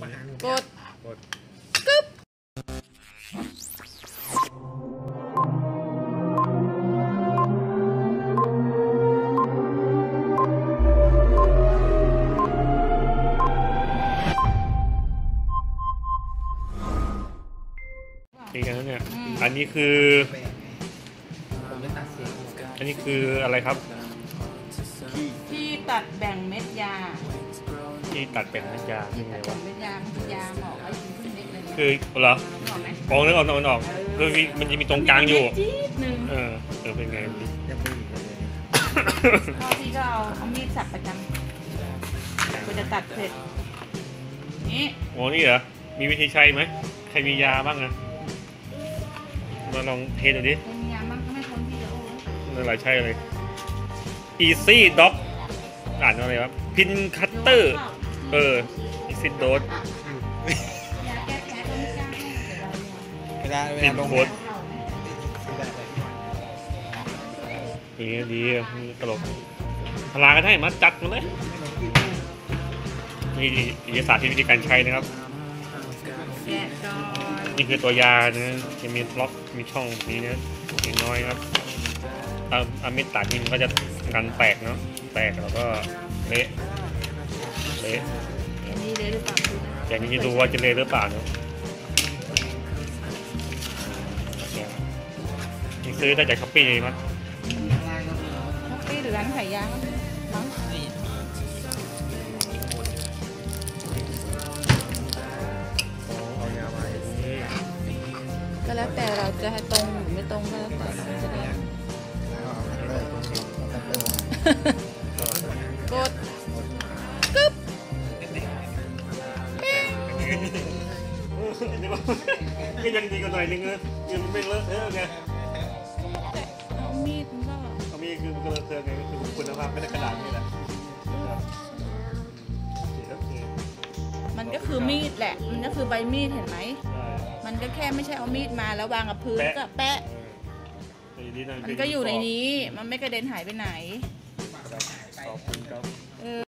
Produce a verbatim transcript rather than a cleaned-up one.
กดกดกึ๊บนี่กันเนี่ยอันนี้คืออันนี้คืออะไรครับที่ตัดแบ่งเม็ดยาที่ตัดเป็นเม็ดยาที่ยังไงวะตัดเม็ดยาคือยาหมอไว้กินขึ้นเล็กอะไรเงี้ยคือเหรอออกไหมออกนึกออกนึกออกคือมันจะมีตรงกลางอยู่จี๊ดหนึ่งเออเออเป็นไงพ่อพี่ก็เอาเอามีดสับประจำกูจะตัดเสร็จนี่โอ้นี่เหรอมีวิธีใช้ไหมใครมียาบ้างนะมาลองเทสดูดิมียาบ้างก็ไม่พ้นพี่จะโอ้นั่นหลายใช่เลย Easy Doc อ่านว่าอะไรวะพินคัตเตอร์เออ Easy Dot ยาแก้แพ้ก็ไม่กล้าให้เดี๋ยวเราเวลาเวลาลงดีดีตลกพลากันให้มาจัดมาเลยนี่เอกสารที่วิธีการใช้นะครับนี่คือตัวยานะจะมีล็อกมีช่องนี้นะอย่างน้อยครับเอาเอาเม็ดตัดนี่มันก็จะกันแตกเนาะแตกแล้วก็เละเละอันนี้เละหรือเปล่าอย่างนี้ดูว่าจะเละหรือเปล่าเนาะนี่ซื้อได้จากช้อปปี้เลยมั้ยช้อปปี้หรือร้านขายยามั้งก็แล้วแต่เราจะให้ตรงหรือไม่ตรงก็แล้วแต่เราจะได้กดกึ๊บก็ยังดีกว่าหน่อยนึงเลยยังไม่เลอะเทอะไงเอามีดมันก็เอามีดคือมันก็เลอะเทอะไงคือคุณภาพไม่ได้ขนาดนี้แหละมันก็คือมีดแหละมันก็คือใบมีดเห็นไหมมันก็แค่ไม่ใช่เอามีดมาแล้ววางกับพื้นก็แปะมันก็อยู่ในนี้มันไม่กระเด็นหายไปไหน